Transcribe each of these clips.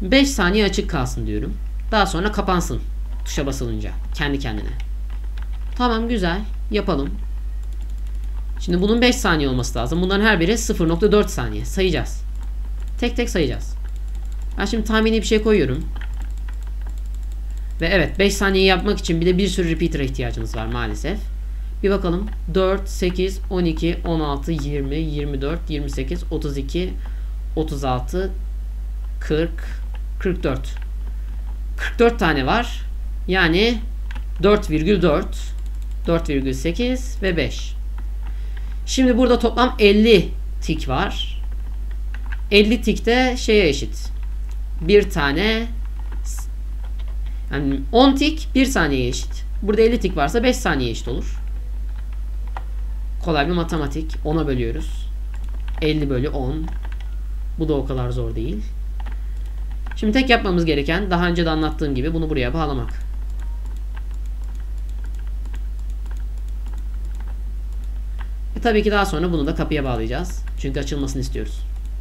5 saniye açık kalsın diyorum. Daha sonra kapansın tuşa basılınca kendi kendine. Tamam, güzel, yapalım. Şimdi bunun 5 saniye olması lazım. Bunların her biri 0.4 saniye. Sayacağız. Tek tek sayacağız. Ben şimdi tahmini bir şey koyuyorum. Ve evet, 5 saniye yapmak için bir de bir sürü repeater'a ihtiyacımız var maalesef. Bir bakalım. 4, 8, 12, 16, 20, 24, 28, 32, 36, 40, 44. 44 tane var. Yani 4,4, 4,8 ve 5. Şimdi burada toplam 50 tik var. 50 tik de şeye eşit. Bir tane, yani 10 tik 1 saniyeye eşit. Burada 50 tik varsa 5 saniye eşit olur. Kolay bir matematik. 10'a bölüyoruz. 50 bölü 10. Bu da o kadar zor değil. Şimdi tek yapmamız gereken, daha önce de anlattığım gibi, bunu buraya bağlamak. Tabii ki daha sonra bunu da kapıya bağlayacağız. Çünkü açılmasını istiyoruz.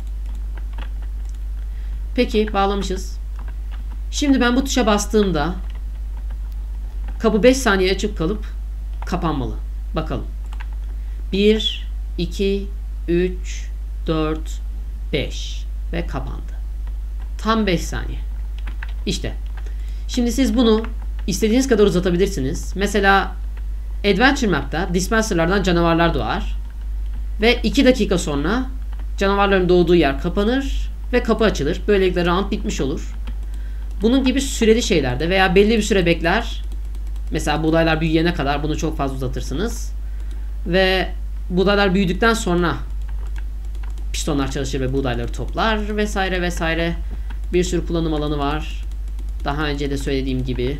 Peki, bağlamışız. Şimdi ben bu tuşa bastığımda kapı 5 saniye açık kalıp kapanmalı. Bakalım. 1, 2, 3, 4, 5 ve kapandı. Tam 5 saniye. İşte. Şimdi siz bunu istediğiniz kadar uzatabilirsiniz. Mesela Adventure Map'ta dispenserlardan canavarlar doğar. Ve 2 dakika sonra canavarların doğduğu yer kapanır ve kapı açılır. Böylelikle round bitmiş olur. Bunun gibi süreli şeylerde veya belli bir süre bekler. Mesela buğdaylar büyüyene kadar bunu çok fazla uzatırsınız. Ve buğdaylar büyüdükten sonra pistonlar çalışır ve buğdayları toplar vesaire vesaire. Bir sürü kullanım alanı var. Daha önce de söylediğim gibi.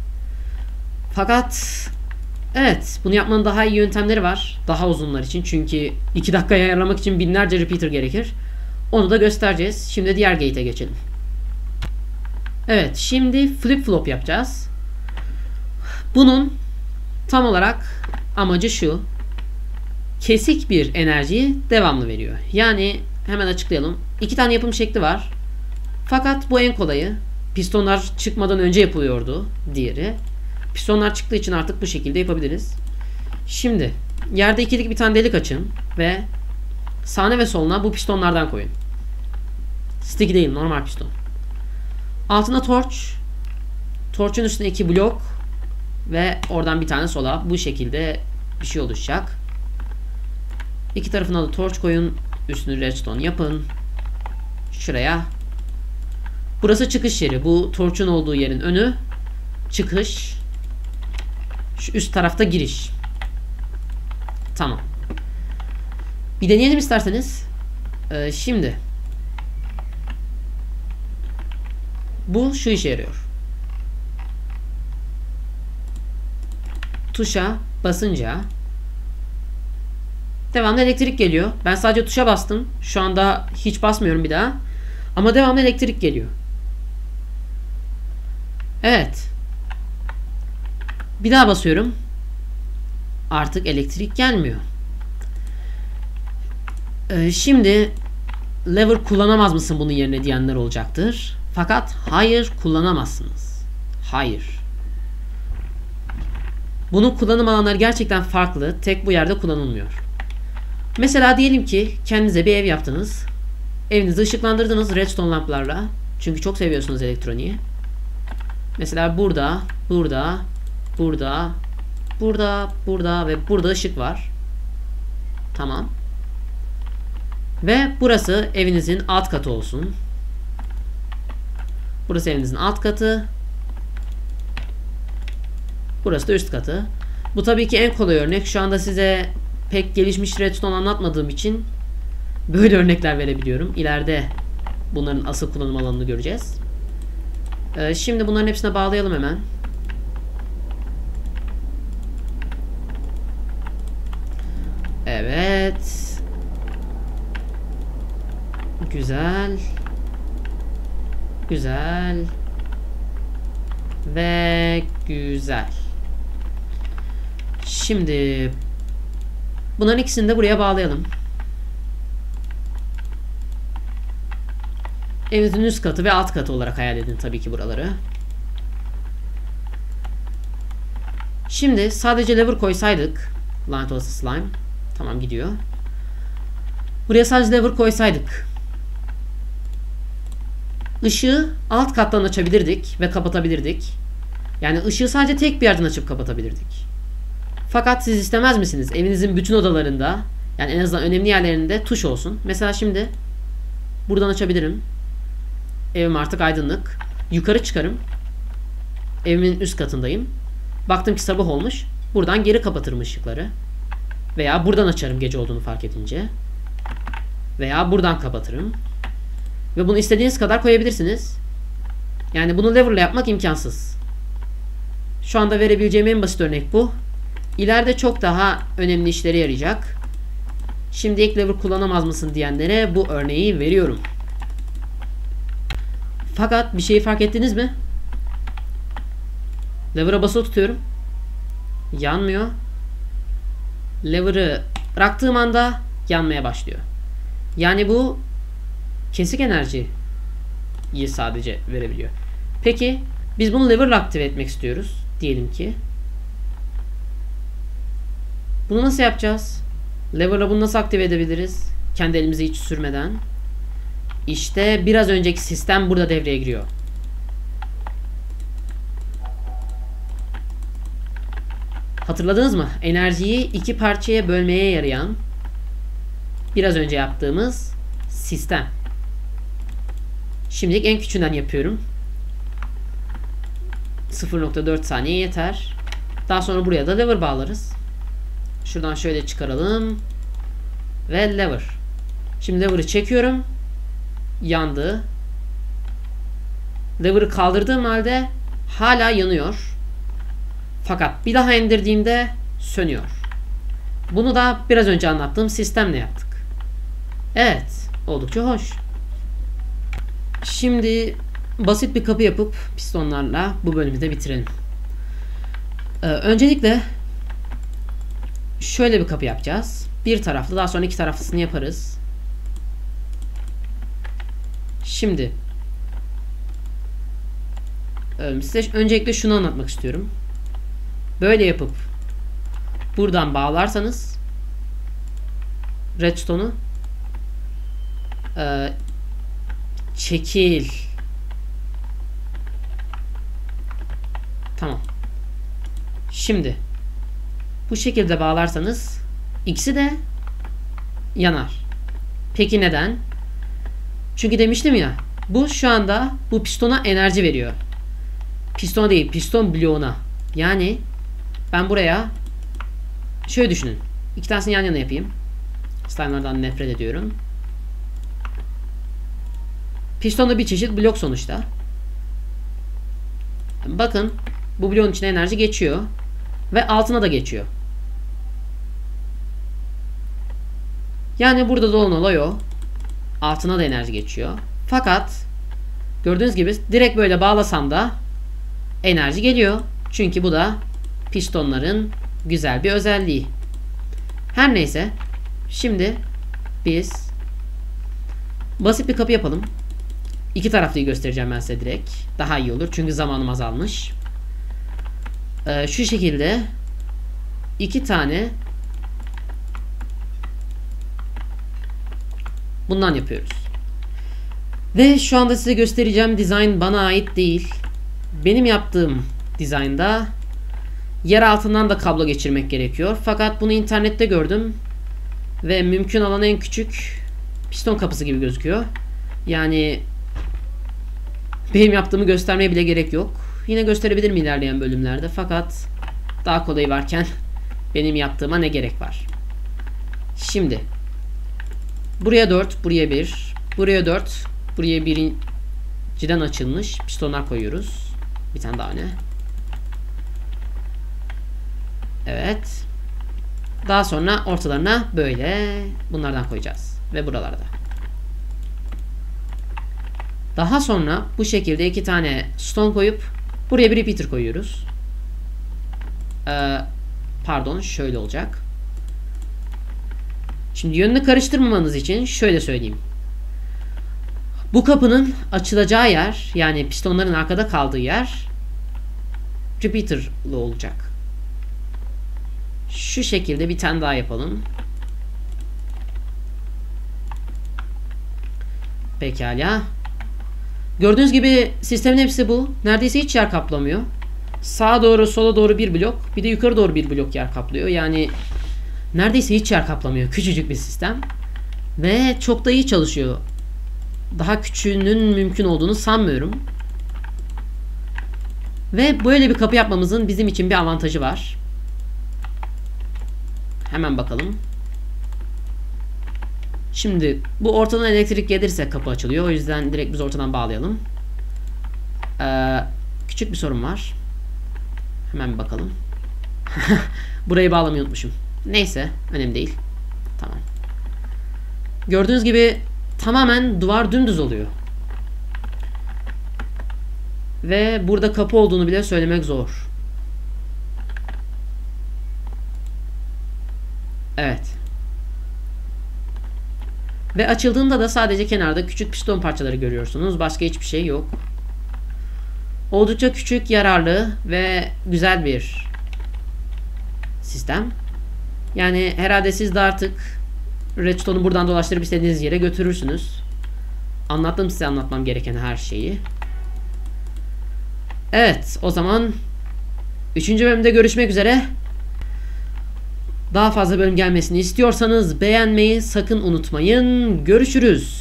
Fakat evet, bunu yapmanın daha iyi yöntemleri var. Daha uzunlar için. Çünkü 2 dakikaya ayarlamak için binlerce repeater gerekir. Onu da göstereceğiz. Şimdi diğer gate'e geçelim. Evet, şimdi flip flop yapacağız. Bunun tam olarak amacı şu. Kesik bir enerjiyi devamlı veriyor. Yani hemen açıklayalım. 2 tane yapım şekli var. Fakat bu en kolayı. Pistonlar çıkmadan önce yapılıyordu diğeri. Pistonlar çıktığı için artık bu şekilde yapabiliriz. Şimdi yerde ikilik bir tane delik açın ve sağına ve soluna bu pistonlardan koyun. Sticky değil, normal piston. Altına torç. Torçun üstüne 2 blok ve oradan bir tane sola. Bu şekilde bir şey oluşacak. İki tarafına da torç koyun. Üstünü redstone yapın. Şuraya. Burası çıkış yeri. Bu torçun olduğu yerin önü. Çıkış. Şu üst tarafta giriş. Tamam. Bir deneyelim isterseniz. Şimdi. Bu şu işe yarıyor. Tuşa basınca devamlı elektrik geliyor. Ben sadece tuşa bastım. Şu anda hiç basmıyorum bir daha. Ama devamlı elektrik geliyor. Evet. Bir daha basıyorum. Artık elektrik gelmiyor. Şimdi lever kullanamaz mısın bunun yerine diyenler olacaktır. Fakat hayır, kullanamazsınız. Hayır. Bunun kullanım alanları gerçekten farklı. Tek bu yerde kullanılmıyor. Mesela diyelim ki kendinize bir ev yaptınız. Evinizi ışıklandırdınız redstone lamplarla. Çünkü çok seviyorsunuz elektroniği. Mesela burada, burada, burada, burada, burada ve burada ışık var. Tamam. Ve burası evinizin alt katı olsun. Burası evinizin alt katı. Burası da üst katı. Bu tabii ki en kolay örnek. Şu anda size pek gelişmiş redstone anlatmadığım için böyle örnekler verebiliyorum. İleride bunların asıl kullanım alanını göreceğiz. Şimdi bunların hepsine bağlayalım hemen. Evet. Güzel. Güzel. Ve güzel. Şimdi bunların ikisini de buraya bağlayalım. Evinizin üst katı ve alt katı olarak hayal edin tabii ki buraları. Şimdi sadece lever koysaydık, lanet olası slime. Tamam, gidiyor. Buraya sadece lever koysaydık, ışığı alt kattan açabilirdik ve kapatabilirdik. Yani ışığı sadece tek bir yerden açıp kapatabilirdik. Fakat siz istemez misiniz? Evinizin bütün odalarında, yani en azından önemli yerlerinde tuş olsun. Mesela şimdi buradan açabilirim. Evim artık aydınlık. Yukarı çıkarım. Evimin üst katındayım. Baktım ki sabah olmuş. Buradan geri kapatırım ışıkları. Veya buradan açarım gece olduğunu fark edince. Veya buradan kapatırım. Ve bunu istediğiniz kadar koyabilirsiniz. Yani bunu lever'la yapmak imkansız. Şu anda verebileceğim en basit örnek bu. İleride çok daha önemli işlere yarayacak. Şimdi ilk lever kullanamaz mısın diyenlere bu örneği veriyorum. Fakat bir şeyi fark ettiniz mi? Lever'a basılı tutuyorum. Yanmıyor. Lever'ı bıraktığım anda yanmaya başlıyor. Yani bu kesik enerjiyi sadece verebiliyor. Peki biz bunu lever'la aktive etmek istiyoruz. Diyelim ki. Bunu nasıl yapacağız? Lever'la bunu nasıl aktive edebiliriz? Kendi elimizi hiç sürmeden. İşte biraz önceki sistem burada devreye giriyor. Hatırladınız mı? Enerjiyi iki parçaya bölmeye yarayan biraz önce yaptığımız sistem. Şimdilik en küçüğünden yapıyorum. 0.4 saniye yeter. Daha sonra buraya da lever bağlarız. Şuradan şöyle çıkaralım. Ve lever. Şimdi lever'ı çekiyorum. Yandı. Lever'ı kaldırdığım halde hala yanıyor. Fakat bir daha indirdiğimde sönüyor. Bunu da biraz önce anlattığım sistemle yaptık. Evet, oldukça hoş. Şimdi basit bir kapı yapıp pistonlarla bu bölümü de bitirelim. Öncelikle şöyle bir kapı yapacağız. Bir taraflı, daha sonra iki taraflısını yaparız. Şimdi size öncelikle şunu anlatmak istiyorum. Böyle yapıp buradan bağlarsanız redstone'u çekil. Tamam. Şimdi bu şekilde bağlarsanız ikisi de yanar. Peki neden? Çünkü demiştim ya, bu şu anda bu pistona enerji veriyor. Pistona değil, piston bloğuna. Yani ben buraya şöyle düşünün. İki tanesini yan yana yapayım. Slime'lardan nefret ediyorum. Piston da bir çeşit blok sonuçta. Bakın, bu bloğun içine enerji geçiyor. Ve altına da geçiyor. Yani burada da olan olay o. Altına da enerji geçiyor. Fakat gördüğünüz gibi direkt böyle bağlasam da enerji geliyor. Çünkü bu da pistonların güzel bir özelliği. Her neyse. Şimdi biz basit bir kapı yapalım. İki taraflıyı göstereceğim ben size direkt. Daha iyi olur. Çünkü zamanım azalmış. Şu şekilde iki tane bundan yapıyoruz. Ve şu anda size göstereceğim dizayn bana ait değil. Benim yaptığım dizaynda yer altından da kablo geçirmek gerekiyor. Fakat bunu internette gördüm. Ve mümkün olan en küçük piston kapısı gibi gözüküyor. Yani benim yaptığımı göstermeye bile gerek yok. Yine gösterebilirim ilerleyen bölümlerde. Fakat daha kolayı varken benim yaptığıma ne gerek var? Şimdi buraya 4, buraya 1, buraya 4, buraya birinciden açılmış pistonlar koyuyoruz. Bir tane daha öne. Evet. Daha sonra ortalarına böyle bunlardan koyacağız. Ve buralarda. Daha sonra bu şekilde iki tane stone koyup buraya bir repeater koyuyoruz. Pardon, şöyle olacak. Şimdi yönünü karıştırmamanız için şöyle söyleyeyim. Bu kapının açılacağı yer, yani pistonların arkada kaldığı yer repeater'lı olacak. Şu şekilde bir tane daha yapalım. Pekala. Gördüğünüz gibi sistemin hepsi bu. Neredeyse hiç yer kaplamıyor. Sağa doğru, sola doğru bir blok, bir de yukarı doğru bir blok yer kaplıyor. Yani neredeyse hiç yer kaplamıyor. Küçücük bir sistem. Ve çok da iyi çalışıyor. Daha küçüğünün mümkün olduğunu sanmıyorum. Ve böyle bir kapı yapmamızın bizim için bir avantajı var. Hemen bakalım. Şimdi bu ortadan elektrik gelirse kapı açılıyor. O yüzden direkt biz ortadan bağlayalım. Küçük bir sorun var. Hemen bir bakalım. Burayı bağlamayı unutmuşum. Neyse, önemli değil. Tamam. Gördüğünüz gibi tamamen duvar dümdüz oluyor. Ve burada kapı olduğunu bile söylemek zor. Evet. Ve açıldığında da sadece kenarda küçük piston parçaları görüyorsunuz. Başka hiçbir şey yok. Oldukça küçük, yararlı ve güzel bir sistem. Yani herhalde siz de artık redstone'u buradan dolaştırıp istediğiniz yere götürürsünüz. Anlattım size anlatmam gereken her şeyi. Evet, o zaman 3. bölümde görüşmek üzere. Daha fazla bölüm gelmesini istiyorsanız beğenmeyi sakın unutmayın. Görüşürüz.